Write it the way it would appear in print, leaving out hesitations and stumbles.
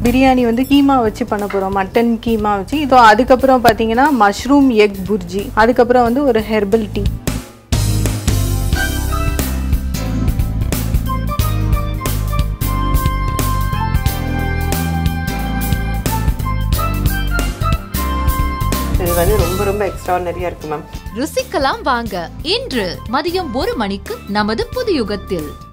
பிரியாணி வந்து கீமா வச்சு பண்ண போகிறோம், மட்டன் கீமா வச்சு. இதோ அதுக்கப்புறம் பார்த்தீங்கன்னா மஷ்ரூம் எக் புர்ஜி, அதுக்கப்புறம் வந்து ஒரு ஹெர்பல் டீ. இது வந்து ரொம்ப ரொம்ப எக்ஸ்ட்ரானரியா இருக்கு மேம். ருசிக்கலாம் வாங்க. இன்று மதியம் 1 மணிக்கு நமது புது யுகத்தில்.